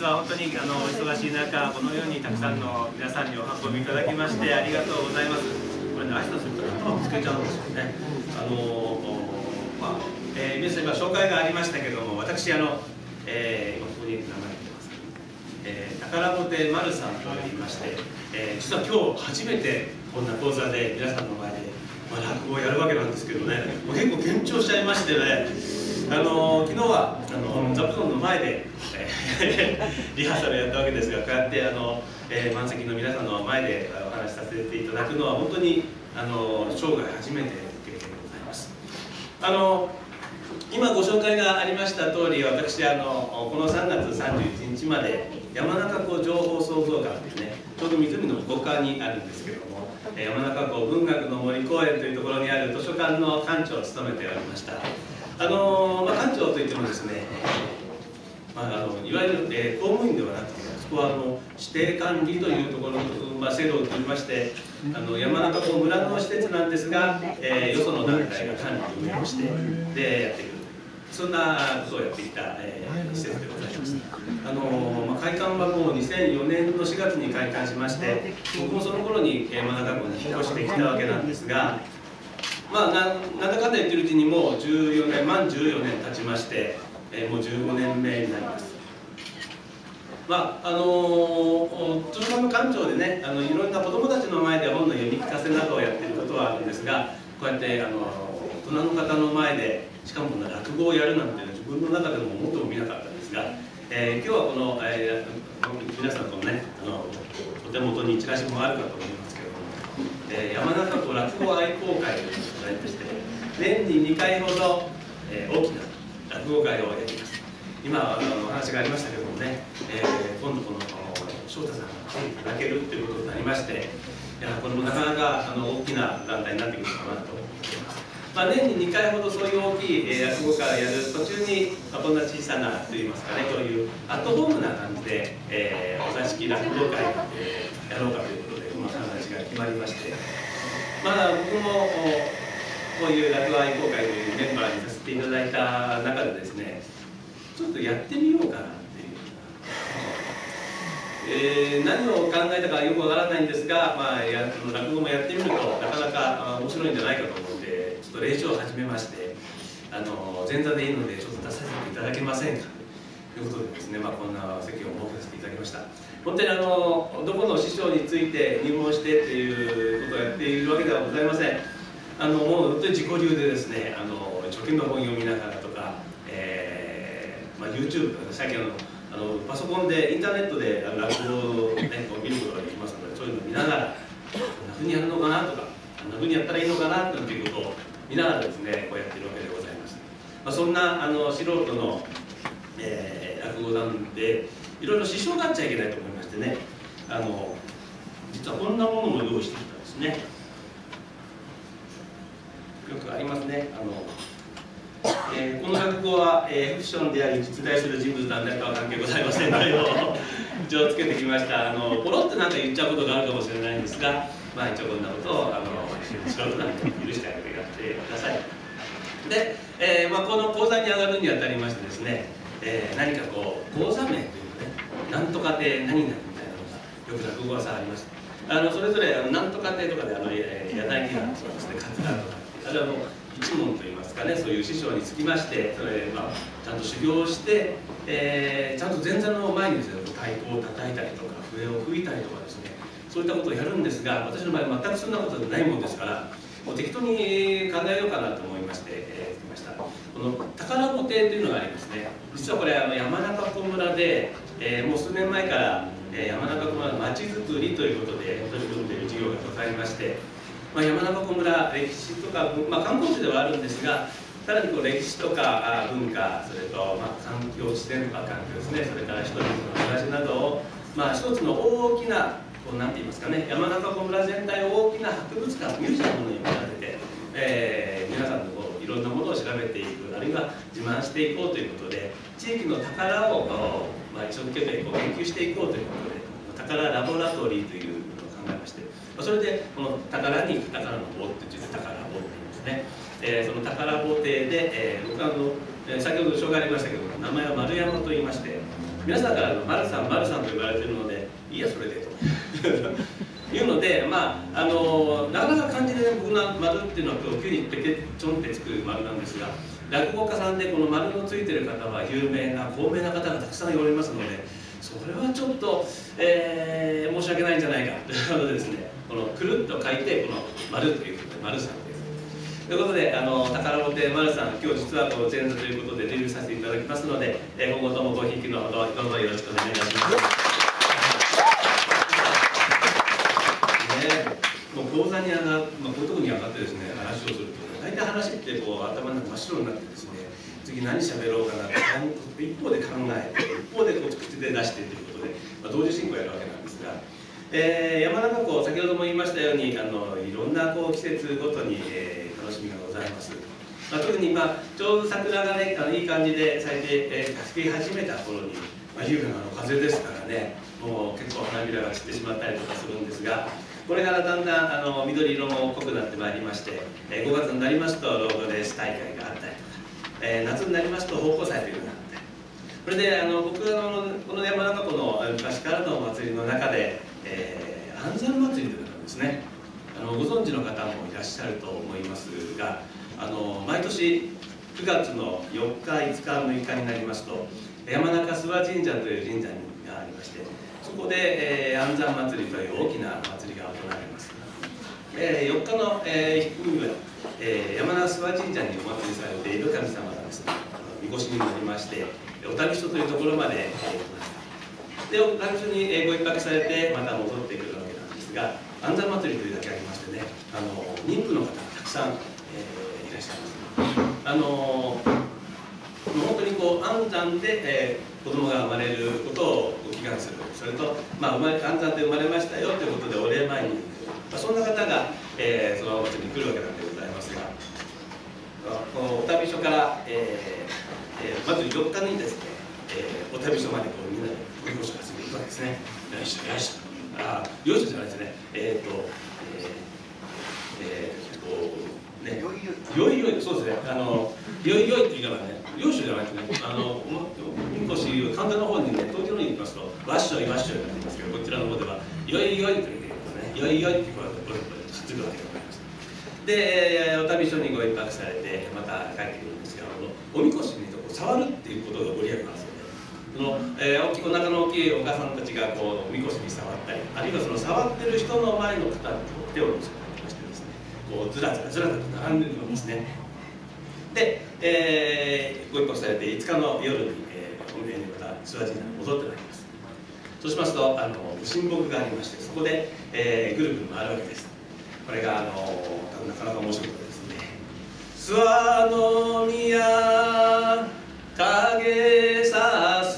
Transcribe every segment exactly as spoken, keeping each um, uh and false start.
は本当にあのお忙しい中、このようにたくさんの皆さんにお運びいただきましてありがとうございます。これね、挨拶すると頭をつけちゃうんですよね。あのまあえー、皆さん今紹介がありましたけども、私あの、えー、今ここに名前が出ます、えー、宝ぼて丸さんと言いまして、えー、実は今日初めてこんな講座で皆さんの前で、まあ、落語をやるわけなんですけどね、もう結構緊張しちゃいましてね。あの昨日はあの座布団の前で、えー、リハーサルやったわけですが、こうやってあの、えー、満席の皆さんの前でお話しさせていただくのは本当にあの生涯初めての経験でございます。あの今ご紹介がありました通り、私あのこのさんがつさんじゅういちにちまで山中湖情報創造館というね、ちょうど湖の向こう側にあるんですけども、山中湖文学の森公園というところにある図書館の館長を務めておりました。あのまあ、館長といってもですね、まあ、あのいわゆる、えー、公務員ではなくて、そこはあの指定管理というところの、まあ、制度を取りまして、あの山中湖村の施設なんですが、えー、よその団体が管理運営をしてでやっていく、そんなことをやってきた、えー、施設でございます。あのまあ、開館はもうにせんよねんのしがつに開館しまして、僕もその頃に山中湖に引っ越してきたわけなんですが、まあ、な, なんだかんだ言ってるうちにもうじゅうよねん、満じゅうよねん経ちまして、えー、もうじゅうごねんめになります。まああのー、図書館の館長でね、あのいろんな子どもたちの前で本の読み聞かせなどをやっていることはあるんですが、こうやってあの大人の方の前でしかもこんな落語をやるなんていうのは自分の中でも思ってもみなかったんですが、えー、今日はこの、えー、皆さんとのね、あのお手元にチラシもあるかと思いますけども、えー、山中湖落語愛好会というのがございまして、年ににかいほど、えー、大きな落語会をやります。今あのお話がありましたけどもね、えー、今度この翔太さんが来ていただけるということになりまして、いやこれもなかなかあの大きな団体になってくるかなと思っています。まあ、年ににかいほどそういう大きい、えー、落語会をやる途中に、まあ、こんな小さなといいますかね、こういうアットホームな感じで、えー、お座敷落語会を、えー、やろうかということで、まあ、話が決まりまして、まあ、僕もこういう落語愛好会というメンバーにさせていただいた中でですね、ちょっとやってみようかなっていう、えー、何を考えたかよくわからないんですが、まあ、や落語もやってみるとなかなか面白いんじゃないかと思ってちょっと練習を始めまして、あの前座でいいのでちょっと出させていただけませんかということでですね、まあ、こんな席を設けさせていただきました。本当にあのどこの師匠について入門してっていうことをやっているわけではございません。あのもう本当に自己流でですね、あの貯金の本読みながらとか、えーまあ、YouTube とか最近あのあのパソコンでインターネットで落語を、ね、見ることができますので、そういうのを見ながらこんなふうにやるのかなとか、こんなふうにやったらいいのかなということを見ながらですね、こうやってるわけでございます。まあ、そんなあの素人の、えー、落語なんでいろいろ支障があっちゃいけないと思いましてね、あの実はこんなものも用意してきたんですね。よくありますね。あのえー、この落語は、えー、フィクションであり実在する人物なんでかは関係ございませんので一応つけてきました。あのポロッとなんか言っちゃうことがあるかもしれないんですが、まあ一応こんなことをあの素人なんで許してあげてください。で、えーまあ、この講座に上がるにあたりましてですね、えー、何かこう講座名というかね、なんとか亭何々みたいなのがよく落語はさあります。あのそれぞれあのなんとか亭とかであの柳家とかですね、桂とかあるいはもう一門といいますかね、そういう師匠につきましてそれ、まあ、ちゃんと修行をして、えー、ちゃんと前座の前にですね、太鼓を叩いたりとか笛を吹いたりとかですね、そういったことをやるんですが、私の場合全くそんなことないもんですからもう適当に考えようかなと思いまして、えー、来ました。この宝子亭というのがありますね。実はこれあの山中湖村で、えー、もう数年前から、えー、山中湖村のまちづくりということで取り組んでいる事業がございまして、まあ、山中湖村歴史とか、まあ、観光地ではあるんですが、さらにこう歴史とか文化、それと、まあ、環境自然とか環境ですね、それから人々の暮らしなどを、まあ、一つの大きなこうなんて言いますかね、山中湖村全体を大きな博物館、ミュージアムのように見立てて、えー、皆さんのこういろんなものを調べていく、あるいは自慢していこうということで、地域の宝を、まあ、一生懸命こう研究していこうということで、宝ラボラトリーというのを考えまして、それでこの宝に宝の棒って言って宝棒って言うんですね。えー、その宝棒亭で、えー、僕はあの、えー、先ほど紹介ありましたけど、名前は丸山と言いまして、 皆さんから「丸さん丸さん」と呼ばれてるので「いいやそれで」というので、まああのなかなか漢字で、ね、僕の丸っていうのは今日急にペケチョンってつく丸なんですが、落語家さんでこの丸のついてる方は有名な高名な方がたくさんおりますので、それはちょっと、えー、申し訳ないんじゃないかということでですね、このくるっと書いてこの丸ということで丸さんです。ということで、あの宝本丸さん、今日実はこの前座ということでデビューさせていただきますので、えー、今後ともごひいきのほどどうぞよろしくお願いいたします。もう講座に上が、まあ、こういうところに上がってですね、話をすると、大体話ってこう頭の中真っ白になってですね、次何喋ろうかなって一方で考えて、一方でこう口で出してということで、まあ、同時進行やるわけなんですが、えー、山中湖、先ほども言いましたように、あのいろんなこう季節ごとに、えー、楽しみがございます。まあ、特に、まあ、ちょうど桜がね、あのいい感じで咲いて、えー、咲き始めた頃に、まあ、夕方の風ですからね、もう結構花びらが散ってしまったりとかするんですが、これからだんだんあの緑色も濃くなってまいりまして、えー、ごがつになりますとロードレース大会があったりとか、えー、夏になりますと奉公祭というのがあったり、それであの僕はあのこの山中湖の昔からのお祭りの中で、えー、安山祭りというのがあるんですね。あのご存知の方もいらっしゃると思いますが、あの毎年くがつのよっか、いつか、むいかになりますと、山中諏訪神社という神社がありまして、そこで、えー、安山祭りという大きな祭りが行われます。えー、よっかの、えー、日には、えー、山中諏訪神社にお祭りされている神様がですね、みこしに乗りまして、お旅所というところまで、えー、来ました。で、お旅所に、えー、ご一泊されて、また戻ってくるわけなんですが、安山祭りというだけありましてね、あの妊婦の方がたくさん、えー、いらっしゃいます。あの本当にこう安産で、えー、子供が生まれることを祈願する、それと、まあ、生まれ安産で生まれましたよということでお礼参りに行く、まあ、そんな方が、えー、そのお祭りに来るわけなんでございますが、このお旅所から、えーえー、まずよっかにですね、えー、お旅所までこうみんなでおみこしを担いでいくわけですね。よいしょよいしょ、ああよいしょじゃないですね、えっ、ー、とえー、えー、こうね、よいよい、そうですね、あのよいよいって言い方ね、よいしょじゃないですね、あのみこし神田の方にね、東京の方に行きますとわっしょいわっしょいになってますけど、こちらの方ではよいよいということね、よいよいってこうやってこうやってつくわけでございます。で、お旅所にご一泊されてまた帰ってくるんですが、おみこしに触るっていうことがご利益なんですよね。その、えー、大きいお腹の大きいお母さんたちがこうおみこしに触ったり、あるいはその触ってる人の前の方に手を乗せたりしてですね、こうずらずらずらと並んでいるんですね。で、えー、ご一泊されていつかの夜に、えー、お宮にまた諏訪神社に戻ってまいります。そうしますと、あのご神木がありまして、そこで、えー、ぐるぐる回るわけです。これがあのなかなか面白いことですね。諏訪宮影さす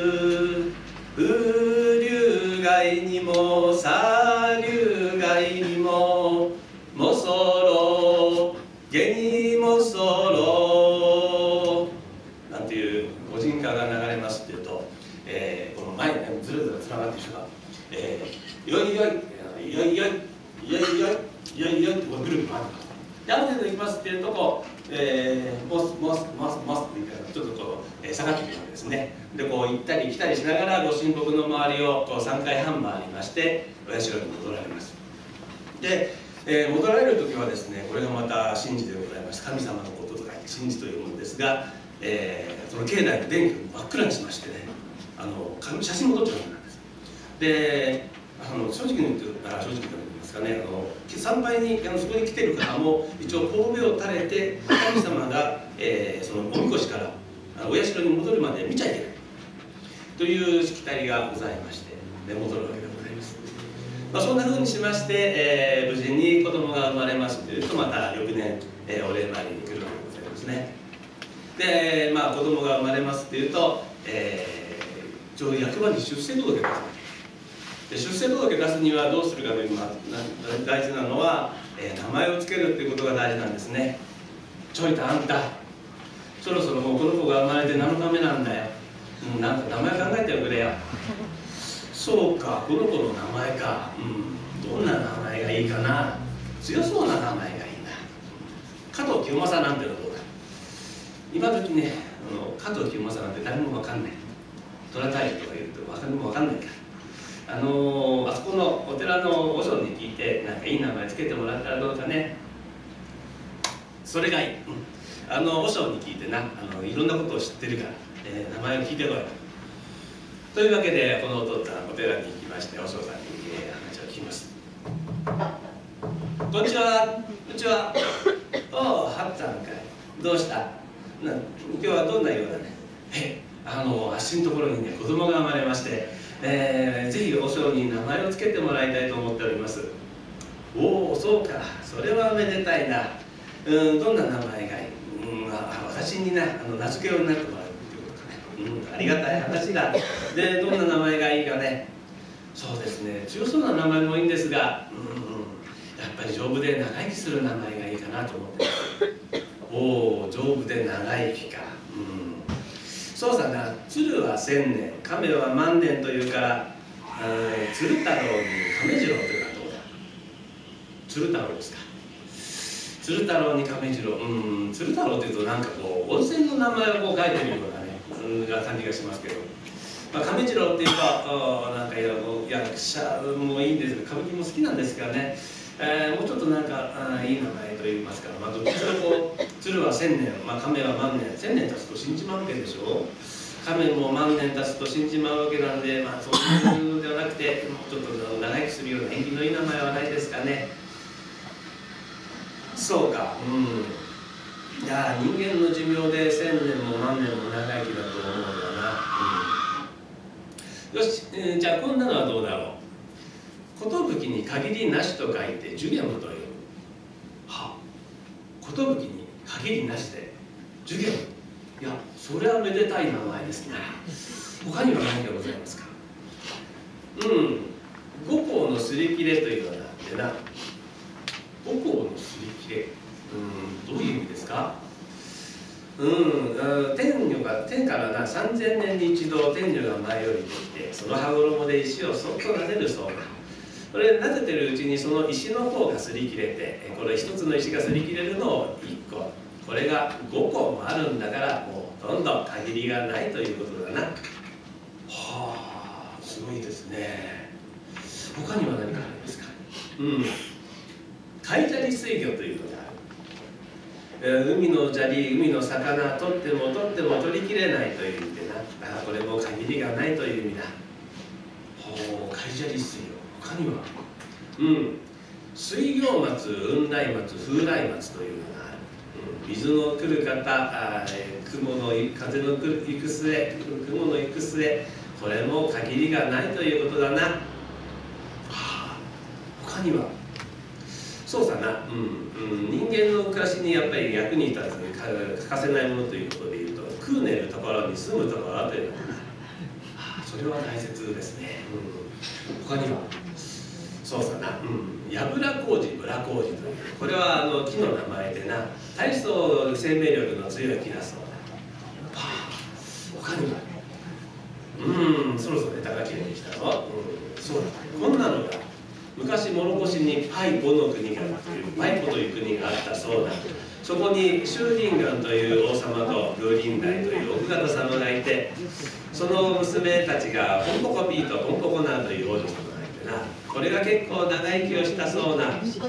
風流街にも沙流街にももそろげにもそろなんていう御神歌が流れますっていうと、えー、この前にねずるずるつながってる人が「えー、よいよいよいよいよいよいよいよいよい」ってこうぐるぐる回ってます。で、ある程度行きますっていうとこう、えー、モスモスモスモスって言い方ちょっとこう、えー、下がってくるわけですね。でこう行ったり来たりしながらご神木の周りをこうさんかいはん回りましてお社に戻られます。で、えー、戻られる時はですね、これがまた神事でございます。神様のこととか神事というものですが、えー、その境内の電気を真っ暗にしましてね、あの写真も撮っちゃうわけなんです。で、あの正直に言ってあ正直に言ってですかね、あの参拝にあのそこに来てる方も一応神戸を垂れて神様が、えー、そのおみこしからお社に戻るまで見ちゃいけないというしきたりがございまして、で戻るわけでございます。まあ、そんなふうにしまして、えー、無事に子供が生まれますというとまた翌年、えー、お礼参りに来るわけでございますね。で、まあ、子供が生まれますというと、えー、ちょうど役場に出生届が出す。出生届出すにはどうするかというのは大事なのは、えー、名前を付けるっていうことが大事なんですね。ちょいとあんたそろそろもうこの子が生まれてなのかめなんだよ、うん、なんか名前考えておくれよ。そうか、この子の名前か、うん、どんな名前がいいかな。強そうな名前がいいな。加藤清正なんてのはどうだ。今時ね、あの加藤清正なんて誰も分かんない。 虎大樹とか言うと分かるも分かんないから、あのー、あそこのお寺の和尚に聞いてなんかいい名前つけてもらったらどうかね。それがいい、うん、あの和尚に聞いてな、あのいろんなことを知ってるから、えー、名前を聞いてこいというわけで、このお父さんお寺に行きまして和尚さんに、えー、話を聞きます。こんにちは。こんにちは。おお、はっちゃんかい。どうした？な今日はどんなようだね。え、あの足のところにね子供が生まれまして、えー、ぜひ和尚に名前を付けてもらいたいと思っております。おお、そうか。それはめでたいな。うん、どんな名前がいい？うん、あ、私にな、あの名付け親になってもらうっていうことかね。うん、ありがたい話だ。で、どんな名前がいいかね。そうですね。強そうな名前もいいんですが、うん、やっぱり丈夫で長生きする名前がいいかなと思ってます。おお、丈夫で長生きか。うん。そうさな。鶴は千年、亀は万年というから、鶴太郎に亀次郎というのはどうだ。鶴太郎ですか。鶴太郎に亀次郎、うん、鶴太郎というとなんかこう温泉の名前をこう書いてるようなね、うん、感じがしますけど、まあ、亀次郎っていうとなんか役者もいいんですけど、歌舞伎も好きなんですがね、えー、もうちょっとなんかあいい名前といいますか、まあ、どっちかとこう鶴は千年、まあ、亀は万年、千年経つと死んじまうわけでしょ。亀も万年経つと死んじまうわけなんで、まあ、そういうのではなくて、もうちょっと長生きするような縁起のいい名前はないですかね。そうか、うん。いや、人間の寿命で千年も万年も長生きだと思うよな。うん、よし、えー、じゃあこんなのはどうだろう。寿に限りなしと書いて寿限という。は、寿に限りなしで寿限。いや、それはめでたい名前ですね。他には何がございますか。うん、五行のすり切れというのがあってな。五行のすり切れ、うん、どういう意味ですか。うん、天女が天からなさんぜんねんに一度天女が舞い降りてきて、その羽衣で石をそっと撫でるそうだ。これ撫でてるうちにその石の方がすり切れて、これ一つの石がすり切れるのをいっこ、これがごこもあるんだから、もうほとんど限りがないということだな。はあ、すごいですね。他には何かありますか。うん、海砂利水魚というのがある。海の砂利、海の魚、取っても取っても取りきれないという意味でな。あ、これも限りがないという意味だ。ほう、海砂利水魚。他には、うん、水行松、雲来松、風来松というのがある。うん、水の来る方、あ、雲の風の行く末、雲の行く末、これも限りがないということだな。はあ、他には。そうさな、うんうん、人間の暮らしにやっぱり役に立つ欠かせないものということでいうと、食うねるところに住むところというのが、はあ、それは大切ですね。うん、他には。そうさな、うん、やぶらこうじ、ぶらこうじという、これはあの木の名前でな、大層生命力の強い木だそうだ。はあ、他には。うん、そろそろネタが切れてきたぞ。うん、そうだ、こんなのが。昔諸越にパイポの国がというパイポという国があったそうだ。そこにシューディンガンという王様とグーリンダイという奥方様がいて、その娘たちがポンポコピーとポンポコナーという王女様がいてな、これが結構長生きをしたそうな。パイポの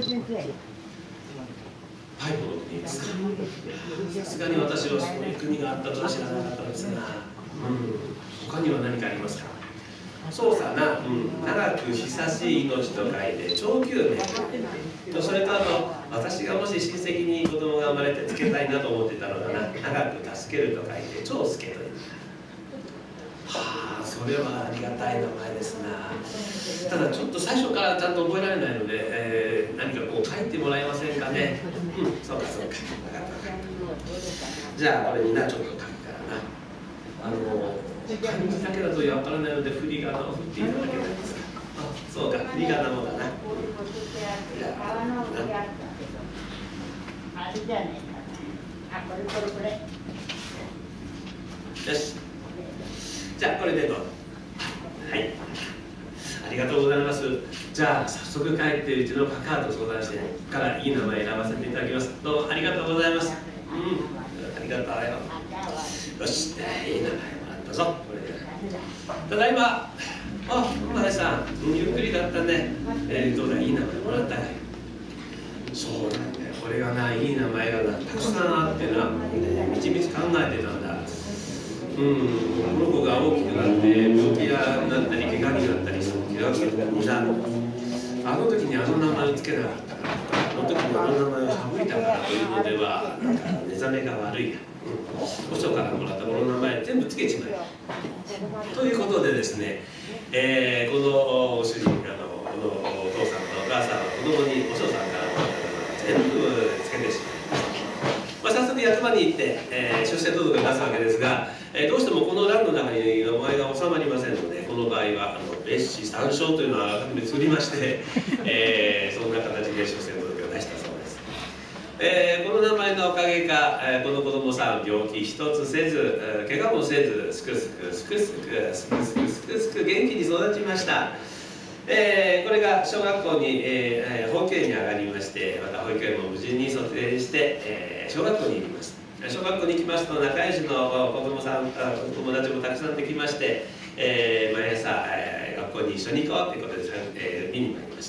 国ですか。さすがに私はそういう国があったとは知らなかったんですが、うん、他には何かありますか。そうさな、うん、長く久しい命と書いて長久命と、それとあと私がもし親戚に子供が生まれてつけたいなと思ってたのがな、長く助けると書いて長助という。はあ、それはありがたい名前ですな。ただちょっと最初からちゃんと覚えられないので、えー、何かこう書いてもらえませんかね。うん、そうかそうか。じゃあこれになちょっと書くからな。あの漢字だけだと分からないので振り仮名を振っていただけないですか。あ、そうか、振り仮名もだな。じゃあ、よし。じゃあこれでどうぞ。はい。ありがとうございます。じゃあ早速帰ってうちのカカと相談してからいい名前選ばせていただきます。どうもありがとうございます。うん、ありがとうよ。よし、いい名前もらったぞ。これで。 ただいま。あ、お前さん、ゆっくりだったね。えー、どうだ、いい名前もらったかい。そうなんだよ。これがな、いい名前がな、たくさんあってな、みちみち考えてたんだ。うん、この子が大きくなって病気やなったり怪我になったりする気がするんだ。あの時にあの名前をつけなかったからとか、あの時にあの名前を省いたからというのでは、なんか目覚めが悪いや。うん、遅からもらったこの名前全部つけちまえ。ということでですね、えー、この主人、あのこのお父さんとお母さんは子供にお嬢さんから全部つけてしまいました。まあ、早速役場に行って、えー、出生届を出すわけですが、えー、どうしてもこの欄の中に名前が収まりませんので、この場合はあの別紙参照というのはあらかじめ作りまして、えー、そんな形で出生届を出したそうです。えー、この名前のおかげか、えー、この子供さん病気一つせず、えー、怪我もせず、すくすくすくすくすくすくすくすく元気に育ちました。えー、これが小学校に、えー、保育園に上がりまして、また保育園も無事に卒園して、えー、小学校に行きます。小学校に行きますと仲良しの子供さん、友達もたくさんできまして、えー、毎朝、えー、学校に一緒に行こうということで、えー、見に参りました。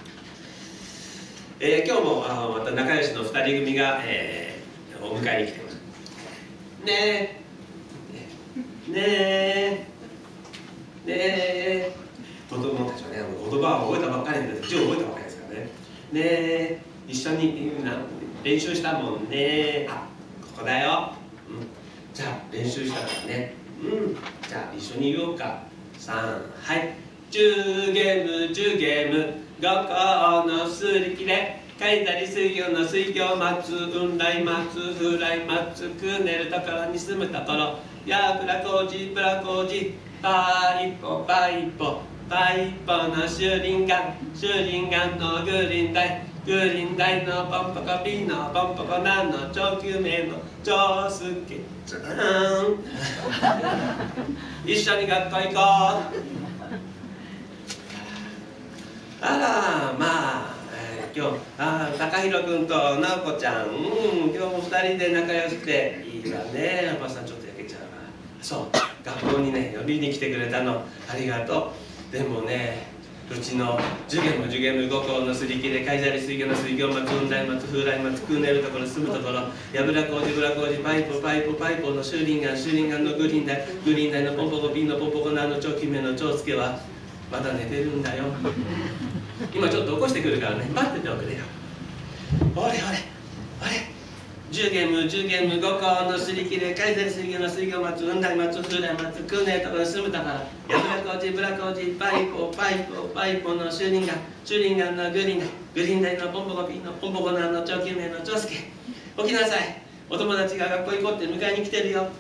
えー、今日もあまた仲良しのふたり組が、えー、お迎えに来てます。ねえねえねえ、子供たちはね、言葉を覚えたばっかりなんで、字を覚えたばっかりですからね。ねえ、一緒に練習したもんね。あ、ここだよ。うん、じゃあ練習したからね。うん、じゃあ一緒に言おうか。さん、はい。じゅうゲームじゅうゲームごこのすり切れ書いたり水魚の水魚待つうんらい待つふらい待つくねるところに住むところやぶらこうじぶらこうじパイポパイポパイポのシュリンガンシュリンガンのグリーンダイグリーンダイのポンポコピのポンポコナの超救命の超スケツーン一緒に学校行こう。あらまあ、えー、今日あ高弘君と直子ちゃん、うん、今日もふたりで仲良くていいわね。おばさんちょっと焼けちゃうわ。そう学校にね呼びに来てくれたのありがとう。でもねうちのジュゲムジュゲム五校のすり切れカイザリ水魚の水魚松雲台松風来松クーネルところ住むところやぶらこうじぶらこうじパイポパイポパイポのシューリンガンシューリンガンのグリーンダイグリーンダイのポンポコピンのポンポコナーの超キメの超スケはまだ寝てるんだよ。今ちょっと起こしてくるからね、待ってておくれよ。おれおれおれじゅうゲームじゅうゲームごこのすり切れカイザリ水魚の水魚松雲台松風来松クーネルところ住むところやぶらこうじぶらこうじパイポパイポパイポのシューリンガンシューリンガンのグリーンダイグリーンダイのポンポコピンのポンポコナーの超救命の超スケ起きなさい。お友達が学校行こうって迎えに来てるよ。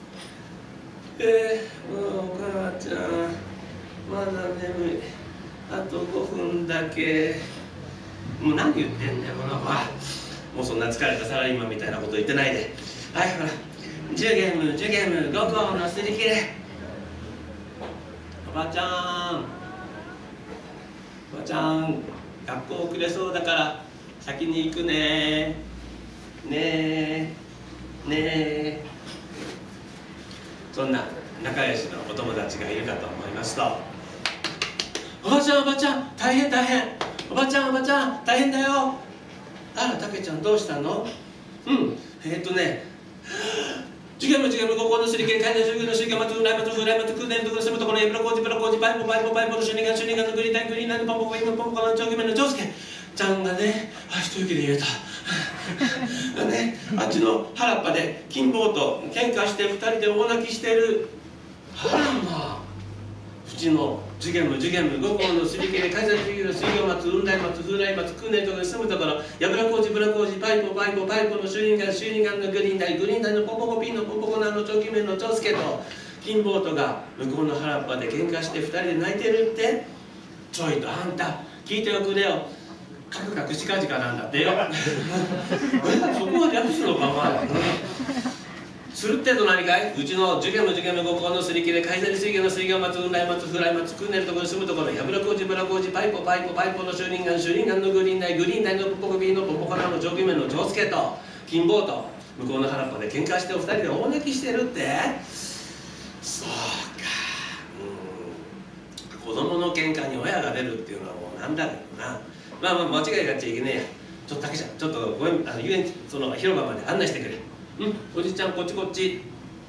えー、もうお母ちゃんまだ眠い。あとごふんだけ。もう何言ってんだよこの子は。もうそんな疲れたサラリーマンみたいなこと言ってないで。はいほらじゅうゲームじゅうゲームごこのすり切れ。おばちゃんおばちゃん学校遅れそうだから先に行くね。ねえねえ。そんな仲良しのお友達がいるかと思いますと、おばちゃんおばちゃん大変大変おばちゃんおばちゃん大変だよ。あらたけちゃんどうしたの。うんえー、っとねジュゲムジュゲム五校のすり切れカイザリ水魚の水魚松雲台松風来松クーネルところ住むところやぶらこうじぶらこうじパイポパイポパイポのシューリンガンシューリンガンのグリーンダイグリーンダイのポンポコインのポンポコの超キメの超スケちゃんがねあ一息で言えたね、あっちの原っぱで金坊と喧嘩してふたりで大泣きしてる。あらまあうちのジュゲムジュゲム五校のすり切れカイザリ水魚の水魚松雲台松風来松クーネルところに住むところやぶらこうじぶらこうじパイポパイポパイポのシューリンガンシューリンガンのグリーンダイグリーンダイのポンポコピンのポンポコナーの超キメの超スケと金坊とが向こうの原っぱで喧嘩してふたりで泣いてるって。ちょいとあんた聞いておくれよ。カクカクしかじかなんだってよそこは略すのかお前するってと何かい。うちのジュゲムジュゲム五校のすり切れカイザリ水魚の水魚松雲台松風来松クーネルところに住むところやぶらこうじぶらこうじパイポパイポパイポのシューリンガンシューリンガンのグリーンダイグリーンダイのポンポコピーのポンポコナーの上級面の上助と金坊と向こうの原っぱで喧嘩してお二人で大泣きしてるって。そうか喧嘩に親が出るっていうのはもうなんだけどな。まあまあ間違いがっちゃいけねえや。ちょっと竹ちゃん、ちょっとごめん、あの遊園地その広場まで案内してくれ。うん、おじちゃんこっちこっち。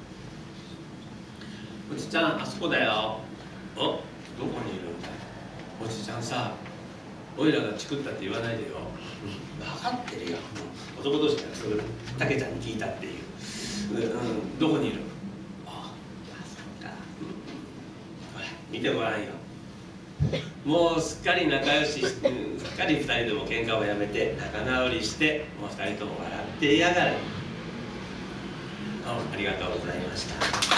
おじちゃんあそこだよ。お、どこにいるんだよ。おじちゃんさ、おいらがチクったって言わないでよ。うん、分かってるよ。男同士からそれ竹ちゃんに聞いたっていう。うん、うん、どこにいる。あ、そうか。うん、ほら見てごらんよ。もうすっかり仲良し、すっかり二人でも喧嘩をやめて仲直りして、もう二人とも笑っていやがる。ありがとうございました。